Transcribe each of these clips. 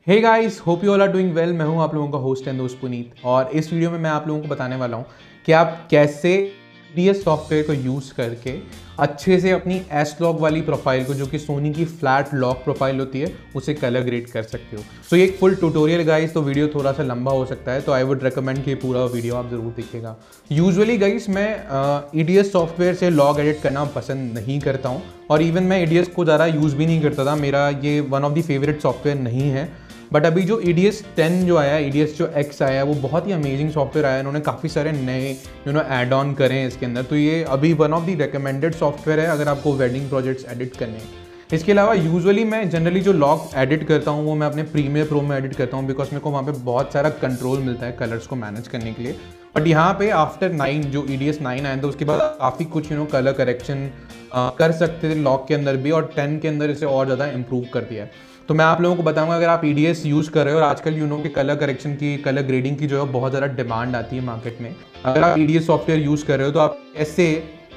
Hey guys, hope you all are doing well. मैं हूं आप लोगों का होस्ट एंड दोस्त पुनीत, और इस वीडियो में मैं आप लोगों को बताने वाला हूं कि आप कैसे डीएस सॉफ्टवेयर को यूज़ करके अच्छे से अपनी एस लॉग वाली प्रोफाइल को, जो कि सोनी की फ्लैट लॉक प्रोफाइल होती है, उसे कलर ग्रेड कर सकते हो। सो ये एक फुल ट्यूटोरियल गाइस, तो वीडियो थोड़ा सा लंबा हो सकता है, तो आई वुड रिकमेंड कि पूरा वीडियो आप जरूर देखिएगा। यूजुअली गाइस मैं ईडीएस सॉफ्टवेयर से लॉग एडिट करना पसंद नहीं करता हूँ, और इवन मैं ईडीएस को ज़्यादा यूज़ भी नहीं करता था। मेरा ये one of the favourite software नहीं है। बट अभी जो EDS 10 जो आया है, EDS जो X आया है, वो बहुत ही अमेजिंग सॉफ्टवेयर आया है। इन्होंने काफ़ी सारे नए ऐड ऑन करे हैं इसके अंदर, तो ये अभी one of the recommended software है अगर आपको वेडिंग प्रोजेक्ट्स एडिट करने हैं। इसके अलावा यूजुअली मैं जनरली जो लॉग एडिट करता हूँ वो मैं अपने प्रीमियर प्रो में एडिट करता हूँ, बिकॉज मेरे को वहाँ पे बहुत सारा कंट्रोल मिलता है कलर्स को मैनेज करने के लिए। बट यहाँ पे आफ्टर 9 जो EDS 9 आया था, उसके बाद काफ़ी कुछ कलर करेक्शन कर सकते थे लॉग के अंदर भी, और 10 के अंदर इसे और ज़्यादा इंप्रूव कर दिया है। तो मैं आप लोगों को बताऊंगा, अगर आप EDS यूज़ कर रहे हो, और आजकल कि कलर करेक्शन की, कलर ग्रेडिंग की जो है बहुत ज़्यादा डिमांड आती है मार्केट में। अगर आप EDS सॉफ्टवेयर यूज़ कर रहे हो तो आप ऐसे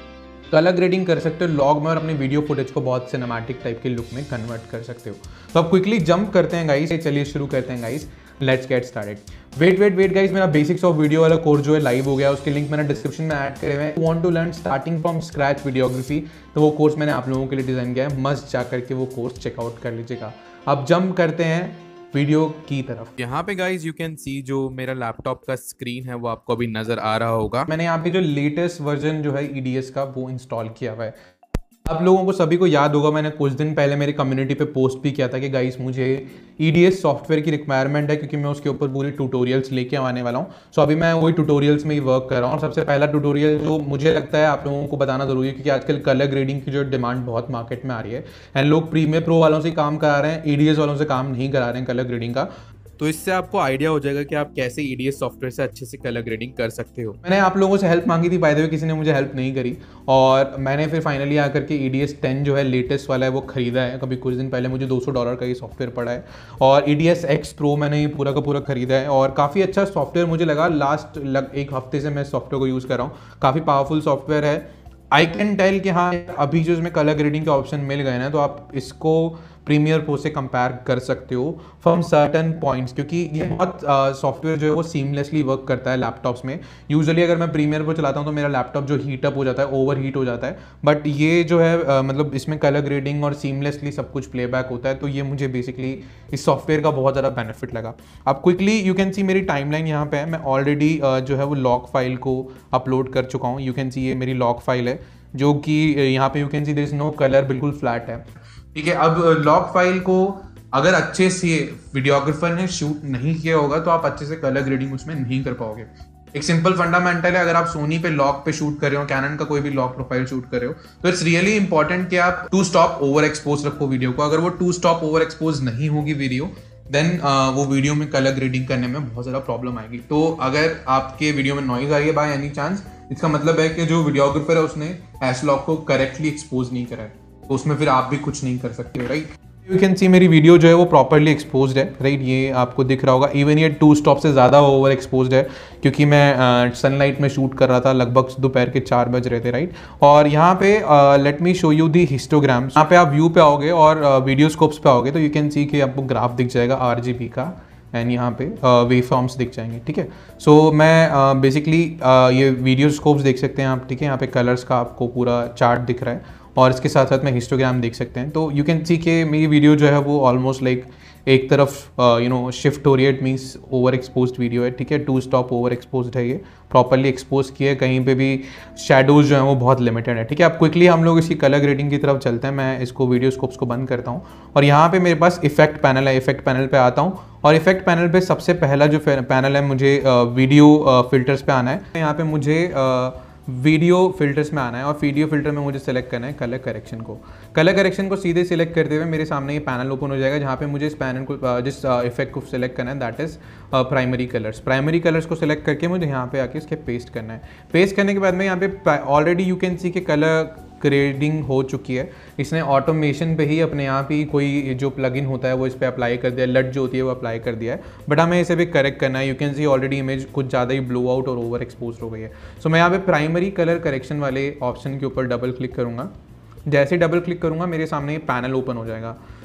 कलर ग्रेडिंग कर सकते हो लॉग में, और अपने वीडियो फुटेज को बहुत सिनेमैटिक टाइप के लुक में कन्वर्ट कर सकते हो। तो आप क्विकली जंप करते हैं गाइस, चलिए शुरू करते हैं guys, let's get started. Wait guys, मेरा बेसिक्स ऑफ वीडियो वाला कोर्स जो है लाइव हो गया, उसके लिंक मैंने डिस्क्रिप्शन में ऐड करे हुए हैं। Want to learn starting from scratch videography, तो वो कोर्स मैंने आप लोगों के लिए डिज़ाइन किया है, मस्ट जा करके वो कोर्स चेकआउट कर लीजिएगा। अब जंप करते हैं वीडियो की तरफ। यहाँ पे गाइज यू कैन सी जो मेरा लैपटॉप का स्क्रीन है वो आपको अभी नजर आ रहा होगा। मैंने यहाँ पे जो लेटेस्ट वर्जन जो है EDS का वो इंस्टॉल किया हुआ है। आप लोगों को सभी को याद होगा, मैंने कुछ दिन पहले मेरी कम्युनिटी पे पोस्ट भी किया था कि गाइस मुझे EDS सॉफ्टवेयर की रिक्वायरमेंट है, क्योंकि मैं उसके ऊपर पूरे ट्यूटोरियल्स लेके आने वाला हूँ। सो अभी मैं वही ट्यूटोरियल्स में ही वर्क कर रहा हूँ। और सबसे पहला ट्यूटोरियल जो मुझे लगता है आप लोगों को बताना जरूरी है, क्योंकि आजकल कलर ग्रेडिंग की जो डिमांड बहुत मार्केट में आ रही है, एंड लोग प्रीमियर प्रो वालों से काम करा रहे हैं, EDS वालों से काम नहीं करा रहे हैं कलर ग्रेडिंग का। तो इससे आपको आइडिया हो जाएगा कि आप कैसे EDS सॉफ्टवेयर से अच्छे से कलर ग्रेडिंग कर सकते हो। मैंने आप लोगों से हेल्प मांगी थी, बाय द वे किसी ने मुझे हेल्प नहीं करी, और मैंने फिर फाइनली आकर के EDS 10 जो है लेटेस्ट वाला है वो खरीदा है। कभी कुछ दिन पहले मुझे $200 का ये सॉफ्टवेयर पड़ा है, और EDS X Pro मैंने ये पूरा का पूरा खरीदा है, और काफ़ी अच्छा सॉफ्टवेयर मुझे लगा। लास्ट एक हफ्ते से मैं सॉफ्टवेयर को यूज़ कर रहा हूँ, काफ़ी पावरफुल सॉफ्टवेयर है। आई कैन टेल कि हाँ, अभी जो इसमें कलर ग्रेडिंग के ऑप्शन मिल गए ना, तो आप इसको प्रीमियर प्रो से कंपेयर कर सकते हो फ्रॉम सर्टन पॉइंट्स, क्योंकि ये बहुत सॉफ्टवेयर जो है वो सीमलेसली वर्क करता है लैपटॉप्स में। यूजुअली अगर मैं प्रीमियर प्रो चलाता हूँ तो मेरा लैपटॉप जो हीटअप हो जाता है, ओवर हीट हो जाता है, बट ये जो है मतलब इसमें कलर ग्रेडिंग और सीमलेसली सब कुछ प्लेबैक होता है। तो ये मुझे बेसिकली इस सॉफ्टवेयर का बहुत ज़्यादा बेनिफिट लगा। अब क्विकली यू कैन सी मेरी टाइमलाइन यहाँ पे है। मैं ऑलरेडी जो है वो लॉग फाइल को अपलोड कर चुका हूँ। यू कैन सी ये मेरी लॉग फाइल है, जो कि यहाँ पे you can see there is no colour, बिल्कुल फ्लैट है। ठीक है, अब लॉग फाइल को अगर अच्छे से वीडियोग्राफर ने शूट नहीं किया होगा तो आप अच्छे से कलर ग्रेडिंग उसमें नहीं कर पाओगे। एक सिंपल फंडामेंटल है, अगर आप सोनी पे लॉग पे शूट कर रहे हो, कैनन का कोई भी लॉग प्रोफाइल शूट कर रहे हो, तो इट्स रियली इंपॉर्टेंट कि आप टू स्टॉप ओवर एक्सपोज रखो वीडियो को। अगर वो टू स्टॉप ओवर एक्सपोज नहीं होगी वीडियो, देन वो वीडियो में कलर ग्रेडिंग करने में बहुत ज़्यादा प्रॉब्लम आएगी। तो अगर आपके वीडियो में नॉइज आ रही है बाय एनी चांस, इसका मतलब है कि जो वीडियोग्राफर है उसने एस लॉग को करेक्टली एक्सपोज नहीं करा है, तो उसमें फिर आप भी कुछ नहीं कर सकते हो, राइट। यू कैन सी मेरी वीडियो जो है वो प्रॉपरली एक्सपोज्ड है, राइट। ये आपको दिख रहा होगा, इवन ये 2 स्टॉप से ज़्यादा ओवर एक्सपोज्ड है, क्योंकि मैं सनलाइट में शूट कर रहा था, लगभग दोपहर के 4 बज रहे थे, राइट। और यहाँ पे let me show you the histograms. यहाँ पे आप व्यू पे आओगे और वीडियो स्कोप्स पे आओगे, तो यू कैन सी कि आपको ग्राफ दिख जाएगा RGB का, एंड यहाँ पे वेव फॉर्म्स दिख जाएंगे, ठीक है। सो मैं बेसिकली ये वीडियो स्कोप्स देख सकते हैं आप, ठीक है। यहाँ पे कलर्स का आपको पूरा चार्ट दिख रहा है, और इसके साथ साथ में हिस्टोग्राम देख सकते हैं। तो यू कैन सी कि मेरी वीडियो जो है वो ऑलमोस्ट लाइक एक तरफ शिफ्ट हो रही है, it means over exposed video है, ठीक है। 2 स्टॉप ओवर एक्सपोज्ड है, ये प्रॉपरली एक्सपोज किया है, कहीं पे भी शेडोज जो हैं वो बहुत लिमिटेड है, ठीक है। अब क्विकली हम लोग इसकी कलर ग्रेडिंग की तरफ चलते हैं। मैं इसको वीडियो स्कोप्स को बंद करता हूँ, और यहाँ पे मेरे पास इफेक्ट पैनल है। इफेक्ट पैनल पे आता हूँ, और इफेक्ट पैनल पे सबसे पहला जो पैनल है, मुझे वीडियो फिल्टर्स पे आना है। यहाँ पे मुझे वीडियो फिल्टर्स में आना है, और वीडियो फिल्टर में मुझे सेलेक्ट करना है कलर करेक्शन को। कलर करेक्शन को सीधे सिलेक्ट करते हुए मेरे सामने ये पैनल ओपन हो जाएगा, जहाँ पे मुझे इस पैनल को, जिस इफेक्ट को सिलेक्ट करना है, that is primary colours. Primary colours को सिलेक्ट करके मुझे यहाँ पे आके इसके पेस्ट करना है। पेस्ट करने के बाद में यहाँ पे ऑलरेडी यू कैन सी के कलर ग्रेडिंग हो चुकी है। इसने ऑटोमेशन पे ही अपने आप ही कोई जो प्लगइन होता है वो इस पर अप्लाई कर दिया, लट जो होती है वो अप्लाई कर दिया है, बट हमें इसे भी करेक्ट करना है। You can see already image कुछ ज़्यादा ही ब्लो आउट और ओवर एक्सपोज हो गई है। सो मैं यहाँ पे प्राइमरी कलर करेक्शन वाले ऑप्शन के ऊपर डबल क्लिक करूँगा। जैसे डबल क्लिक करूँगा मेरे सामने ये पैनल ओपन हो जाएगा।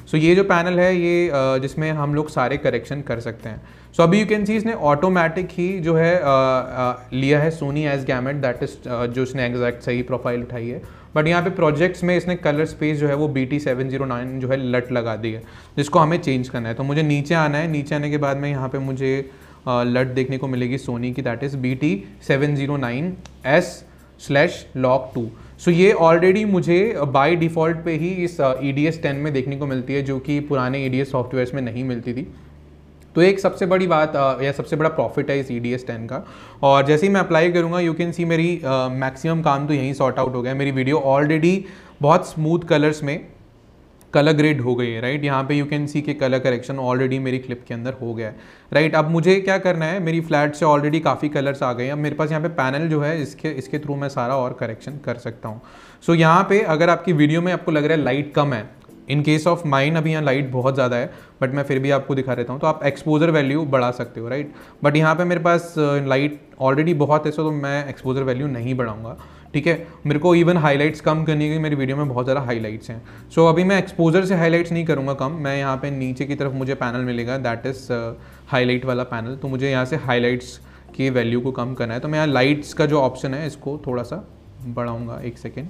सो ये जो पैनल है ये जिसमें हम लोग सारे करेक्शन कर सकते हैं। सो अभी यू कैन सी इसने ऑटोमेटिक ही जो है लिया है Sony S gamut, that is जो इसने एग्जैक्ट सही प्रोफाइल उठाई है। बट यहाँ पे प्रोजेक्ट्स में इसने कलर स्पेस जो है वो BT709 जो है लट लगा दी है, जिसको हमें चेंज करना है। तो मुझे नीचे आना है, नीचे आने के बाद में यहाँ पे मुझे लट देखने को मिलेगी सोनी की, दैट इज़ BT709S/log2। सो ये ऑलरेडी मुझे बाय डिफ़ॉल्ट पे ही इस EDS 10 में देखने को मिलती है, जो कि पुराने EDS सॉफ्टवेयर्स में नहीं मिलती थी। तो एक सबसे बड़ी बात या सबसे बड़ा प्रॉफिट है इस EDS 10 का। और जैसे ही मैं अप्लाई करूँगा यू कैन सी मेरी मैक्सिमम काम तो यहीं सॉर्ट आउट हो गया। मेरी वीडियो ऑलरेडी बहुत स्मूथ कलर्स में कलर ग्रेड हो गई है, राइट। यहाँ पे यू कैन सी के कलर करेक्शन ऑलरेडी मेरी क्लिप के अंदर हो गया है, राइट। अब मुझे क्या करना है, मेरी फ्लैट से ऑलरेडी काफ़ी कलर्स आ गए हैं। अब मेरे पास यहाँ पे पैनल जो है इसके थ्रू मैं सारा और करेक्शन कर सकता हूँ। सो यहाँ पे अगर आपकी वीडियो में आपको लग रहा है लाइट कम है, इन केस ऑफ माइन अभी यहाँ लाइट बहुत ज़्यादा है, बट मैं फिर भी आपको दिखा देता हूँ, तो आप एक्सपोजर वैल्यू बढ़ा सकते हो, राइट। बट यहाँ पे मेरे पास लाइट ऑलरेडी बहुत है, सो तो मैं एक्सपोजर वैल्यू नहीं बढ़ाऊंगा, ठीक है। मेरे को इवन हाईलाइट्स कम करनी है, मेरी वीडियो में बहुत ज़्यादा हाईलाइट्स हैं। सो अभी मैं एक्सपोजर से हाईलाइट्स नहीं करूँगा कम, मैं यहाँ पे नीचे की तरफ मुझे पैनल मिलेगा, दैट इज़ हाईलाइट वाला पैनल। तो मुझे यहाँ से हाईलाइट्स की वैल्यू को कम करना है, तो मैं यहाँ लाइट्स का जो ऑप्शन है इसको थोड़ा सा बढ़ाऊँगा। एक सेकेंड,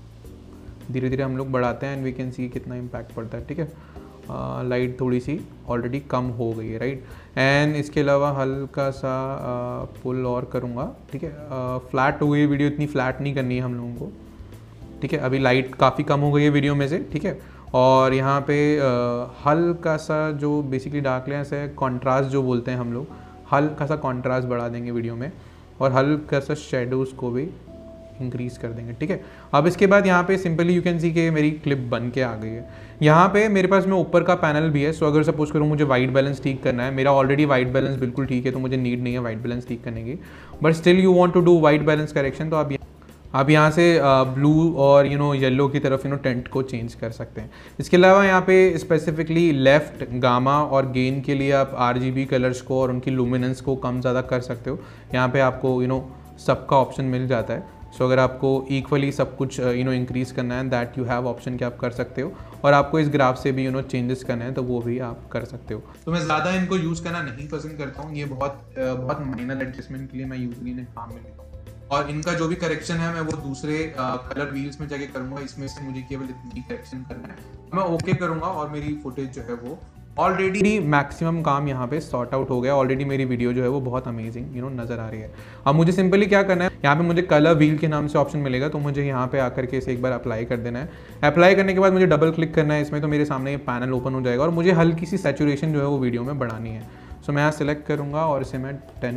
धीरे धीरे हम लोग बढ़ाते हैं एंड वी कैन सी कितना इम्पैक्ट पड़ता है, ठीक है। लाइट थोड़ी सी ऑलरेडी कम हो गई है, राइट। एंड इसके अलावा हल्का सा पुल और करूँगा, ठीक है। फ्लैट हो गई वीडियो, इतनी फ्लैट नहीं करनी है हम लोगों को, ठीक है। अभी लाइट काफ़ी कम हो गई है वीडियो में से, ठीक है। और यहाँ पे हल्का सा जो बेसिकली डार्कनेस है, कॉन्ट्रास्ट जो बोलते हैं हम लोग, हल्का सा कॉन्ट्रास्ट बढ़ा देंगे वीडियो में, और हल्का सा शेडोज़ को भी इंक्रीज़ कर देंगे, ठीक है। अब इसके बाद यहाँ पे सिंपली यू कैन सी कि मेरी क्लिप बन के आ गई है। यहाँ पे मेरे पास में ऊपर का पैनल भी है। सो अगर सपोज करूँ मुझे वाइट बैलेंस ठीक करना है, मेरा ऑलरेडी वाइट बैलेंस बिल्कुल ठीक है, तो मुझे नीड नहीं है वाइट बैलेंस ठीक करने की, but still you want to do white balance correction, तो आप यहाँ से ब्लू और येलो की तरफ टेंट को चेंज कर सकते हैं। इसके अलावा यहाँ पे स्पेसिफिकली लेफ्ट, गामा और गेन के लिए आप RGB कलर्स को और उनकी लुमिनेंस को कम ज़्यादा कर सकते हो। यहाँ पे आपको सबका ऑप्शन मिल जाता है। सो अगर आपको इक्वली सब कुछ इंक्रीज़ करना है, दैट यू हैव ऑप्शन कि आप कर सकते हो, और आपको इस ग्राफ से भी चेंजेस करना है तो वो भी आप कर सकते हो। तो मैं ज़्यादा इनको यूज़ करना नहीं पसंद करता हूँ, ये बहुत माइनर एडजस्टमेंट के लिए मैं यूजली इन्हें काम में लेता हूँ। और इनका जो भी करेक्शन है मैं वो दूसरे कलर व्हील्स में जाके करूँगा, इसमें से मुझे केवल इतनी करेक्शन करना है, मैं ओके करूँगा और मेरी फुटेज जो है वो ऑलरेडी मैक्सिमम काम यहाँ पे सॉर्ट आउट हो गया। ऑलरेडी मेरी वीडियो जो है वो बहुत अमेजिंग नज़र आ रही है। अब मुझे सिंपली क्या करना है, यहाँ पे मुझे कलर व्हील के नाम से ऑप्शन मिलेगा, तो मुझे यहाँ पे आकर के इसे एक बार अप्लाई कर देना है। अप्लाई करने के बाद मुझे डबल क्लिक करना है इसमें, तो मेरे सामने ये पैनल ओपन हो जाएगा और मुझे हल्की सी सैचुरेशन जो है वो वीडियो में बढ़ानी है। सो मैं यहाँ सेलेक्ट करूँगा और इसे मैं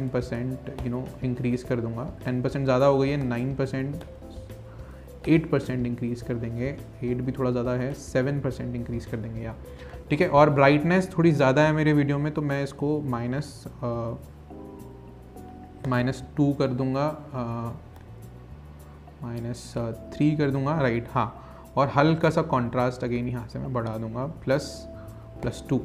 10% इंक्रीज़ कर दूँगा। 10% ज़्यादा हो गई है, 9%, 8% इंक्रीज़ कर देंगे, 8 भी थोड़ा ज़्यादा है, 7% इंक्रीज़ कर देंगे या, ठीक है। और ब्राइटनेस थोड़ी ज़्यादा है मेरे वीडियो में, तो मैं इसको -2 कर दूँगा, -3 कर दूँगा, राइट, हाँ। और हल्का सा कॉन्ट्रास्ट अगेन यहाँ से मैं बढ़ा दूँगा, +2।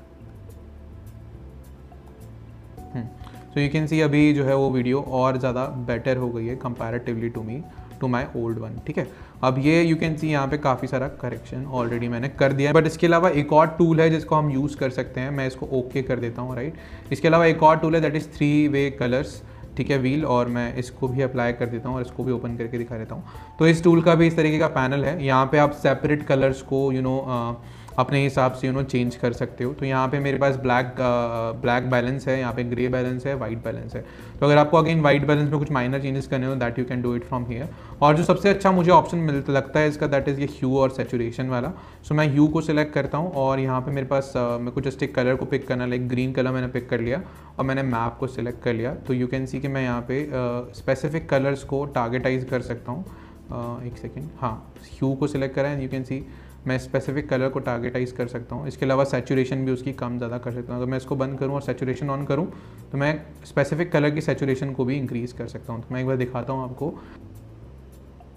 सो यू कैन सी अभी जो है वो वीडियो और ज़्यादा बेटर हो गई है comparatively to my old one, ठीक है। अब ये यू कैन सी यहाँ पे काफ़ी सारा करेक्शन ऑलरेडी मैंने कर दिया है, बट इसके अलावा एक और टूल है जिसको हम यूज़ कर सकते हैं। मैं इसको ओके कर देता हूँ, राइट। इसके अलावा एक और टूल है दैट इज़ 3-वे कलर्स, ठीक है, व्हील, और मैं इसको भी अप्लाई कर देता हूँ और इसको भी ओपन करके दिखा देता हूँ। तो इस टूल का भी इस तरीके का पैनल है, यहाँ पे आप सेपरेट कलर्स को अपने हिसाब से चेंज कर सकते हो। तो यहाँ पे मेरे पास ब्लैक बैलेंस है, यहाँ पे ग्रे बैलेंस है, वाइट बैलेंस है। तो अगर आपको अगेन वाइट बैलेंस में कुछ माइनर चेंजेस करने हो, that you can do it from here. और जो सबसे अच्छा मुझे ऑप्शन लगता है इसका, दैट इज़ ये ह्यू और सैचुरेशन वाला। सो मैं ह्यू को सिलेक्ट करता हूँ और यहाँ पे मेरे पास मेरे को जस्ट एक कलर को पिक करना, लाइक ग्रीन कलर मैंने पिक कर लिया और मैंने मैप को सिलेक्ट कर लिया। तो यू कैन सी कि मैं यहाँ पे स्पेसिफिक कलर्स को टारगेटाइज कर सकता हूँ। एक सेकेंड, हाँ, ह्यू को सिलेक्ट करा है, यू कैन सी मैं स्पेसिफिक कलर को टारगेटाइज कर सकता हूँ। इसके अलावा सैचुरेशन भी उसकी कम ज़्यादा कर सकता हूँ। अगर मैं इसको बंद करूँ और सैचुरेशन ऑन करूँ तो मैं स्पेसिफिक कलर की सैचुरेशन को भी इंक्रीज़ कर सकता हूँ। तो मैं एक बार दिखाता हूँ आपको।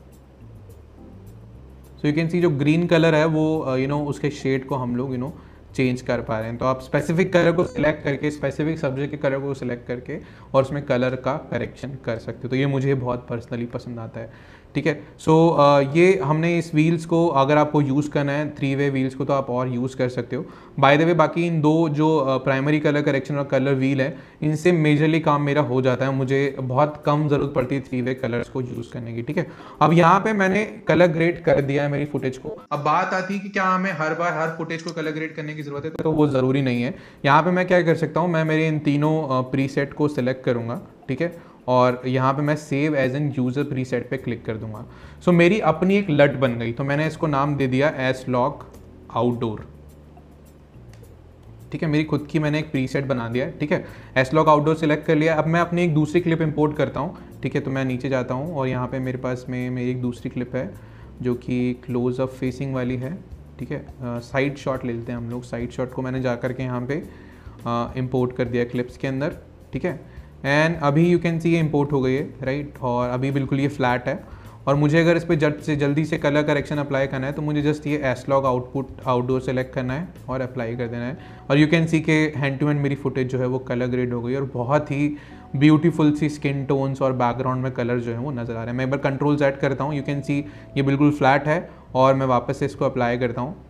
सो यू कैन सी जो ग्रीन कलर है वो उसके शेड को हम लोग चेंज कर पा रहे हैं। तो आप स्पेसिफिक कलर को सिलेक्ट करके, स्पेसिफिक सब्जेक्ट के कलर को सिलेक्ट करके और उसमें कलर का करेक्शन कर सकते हो। तो ये मुझे बहुत पर्सनली पसंद आता है, ठीक है। सो ये हमने इस व्हील्स को, अगर आपको यूज़ करना है 3-वे व्हील्स को, तो आप और यूज़ कर सकते हो। बाय द वे बाकी इन दो जो प्राइमरी कलर करेक्शन और कलर व्हील है, इनसे मेजरली काम मेरा हो जाता है। मुझे बहुत कम ज़रूरत पड़ती है 3-वे कलर्स को यूज़ करने की, ठीक है। अब यहाँ पे मैंने कलर ग्रेड कर दिया है मेरी फुटेज को। अब बात आती है कि क्या हमें हर बार हर फुटेज को कलर ग्रेड करने की ज़रूरत है, तो वो ज़रूरी नहीं है। यहाँ पे मैं क्या कर सकता हूँ, मैं मेरे इन तीनों प्रीसेट को सिलेक्ट करूँगा, ठीक है, और यहाँ पे मैं save as an user preset पे क्लिक कर दूंगा। सो मेरी अपनी एक लट बन गई, तो मैंने इसको नाम दे दिया एसलॉग आउटडोर, ठीक है। मेरी खुद की मैंने एक प्रीसेट बना दिया है, ठीक है। एसलॉग आउटडोर सिलेक्ट कर लिया। अब मैं अपनी एक दूसरी क्लिप इंपोर्ट करता हूँ, ठीक है। तो मैं नीचे जाता हूँ और यहाँ पे मेरे पास में मेरी एक दूसरी क्लिप है जो कि क्लोज अप फेसिंग वाली है, ठीक है। साइड शॉट ले लेते हैं हम लोग। साइड शॉट को मैंने जा करके यहाँ पे इंपोर्ट कर दिया क्लिप्स के अंदर, ठीक है। एंड अभी यू कैन सी ये इंपोर्ट हो गई है, राइट। और अभी बिल्कुल ये फ्लैट है। और मुझे अगर इस पर जल्दी से कलर करेक्शन अप्लाई करना है, तो मुझे जस्ट ये एसलॉग आउटडोर सेलेक्ट करना है और अप्लाई कर देना है। और यू कैन सी के हैंड टू हैंड मेरी फुटेज जो है वो कलर ग्रेड हो गई और बहुत ही ब्यूटीफुल सी स्किन टोन्स और बैकग्राउंड में कलर जो है वो नज़र आ रहे हैं। मैं एक बार कंट्रोल Z करता हूँ, यू कैन सी ये बिल्कुल फ्लैट है। और मैं वापस से इसको अप्लाई करता हूँ,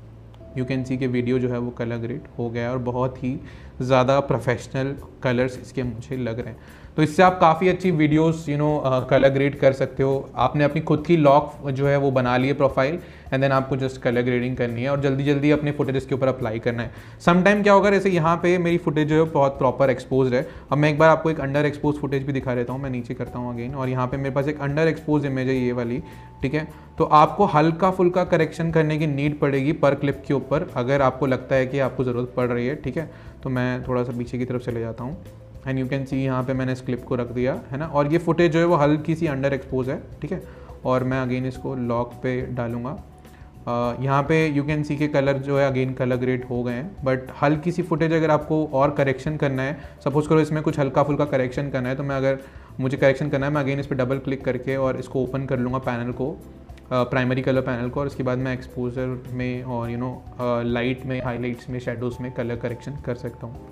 यू कैन सी के वीडियो जो है वो कलर ग्रेड हो गया है और बहुत ही ज़्यादा प्रोफेशनल कलर्स इसके मुझे लग रहे हैं। तो इससे आप काफ़ी अच्छी वीडियोस कलर ग्रेड कर सकते हो। आपने अपनी खुद की लॉक जो है वो बना ली है प्रोफाइल, एंड देन आपको जस्ट कलर ग्रेडिंग करनी है और जल्दी जल्दी अपने फुटेज के ऊपर अप्लाई करना है। सम टाइम क्या होगा, जैसे यहाँ पे मेरी फुटेज जो है बहुत प्रॉपर एक्सपोज है। अब मैं एक बार आपको एक अंडर एक्सपोज फुटेज भी दिखा देता हूँ। मैं नीचे करता हूँ अगेन, और यहाँ पे मेरे पास एक अंडर एक्सपोज इमेज है, ये वाली, ठीक है। तो आपको हल्का फुल्का करेक्शन करने की नीड पड़ेगी पर क्लिप के ऊपर, अगर आपको लगता है कि आपको ज़रूरत पड़ रही है, ठीक है। तो मैं थोड़ा सा पीछे की तरफ चले जाता हूँ एंड यू कैन सी यहाँ पे मैंने इस क्लिप को रख दिया है ना। और ये फुटेज जो है वो हल्की सी अंडर एक्सपोज है, ठीक है। और मैं अगेन इसको लॉक पे डालूंगा। यहाँ पे यू कैन सी के कलर जो है अगेन कलर ग्रेड हो गए हैं। बट हल्की सी फुटेज अगर आपको और करेक्शन करना है, सपोज करो इसमें कुछ हल्का फुल्का करेक्शन करना है, तो मैं अगर मुझे करेक्शन करना है, मैं अगेन इस पर डबल क्लिक करके और इसको ओपन कर लूँगा पैनल को, प्राइमरी कलर पैनल को, और उसके बाद मैं एक्सपोजर में और लाइट में, हाईलाइट्स में, शेडोज़ में कलर करेक्शन कर सकता हूँ।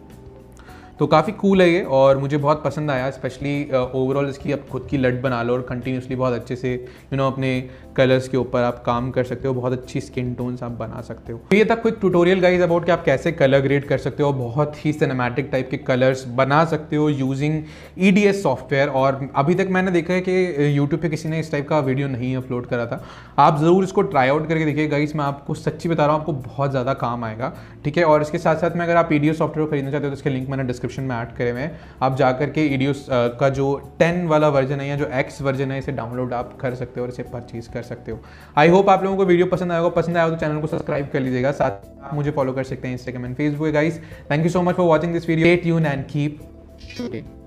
तो काफ़ी कूल है ये और मुझे बहुत पसंद आया। स्पेशली ओवरऑल इसकी आप खुद की लट बना लो और कंटिन्यूसली बहुत अच्छे से अपने कलर्स के ऊपर आप काम कर सकते हो, बहुत अच्छी स्किन टोन्स आप बना सकते हो। तो ये था क्विक ट्यूटोरियल गाइज अबाउट कि आप कैसे कलर ग्रेड कर सकते हो, बहुत ही सिनेमैटिक टाइप के कलर्स बना सकते हो यूजिंग EDS सॉफ्टवेयर। और अभी तक मैंने देखा है कि यूट्यूब पे किसी ने इस टाइप का वीडियो नहीं अपलोड करा था। आप ज़रूर इसको ट्राई आउट करके देखिए गाइज, मैं आपको सच्ची बता रहा हूँ, आपको बहुत ज़्यादा काम आएगा, ठीक है। और इसके साथ साथ में अगर आप EDS सॉफ्टवेयर खरीदना चाहते हो तो इसके लिंक मैंने डिस्क्रिप्शन में ऐड करे हुए हैं। आप जाकर के EDS का जो 10 वाला वर्जन है या जो X वर्जन है, इसे डाउनलोड आप कर सकते हो और इसे परचेज कर सकते हो। आई होप आप लोगों को वीडियो पसंद आएगा। पसंद आया तो चैनल को सब्सक्राइब कर लीजिएगा, साथ आप मुझे फॉलो कर सकते हैं Instagram and Facebook. Guys thank you so much for watching this video. Stay tuned and keep shooting.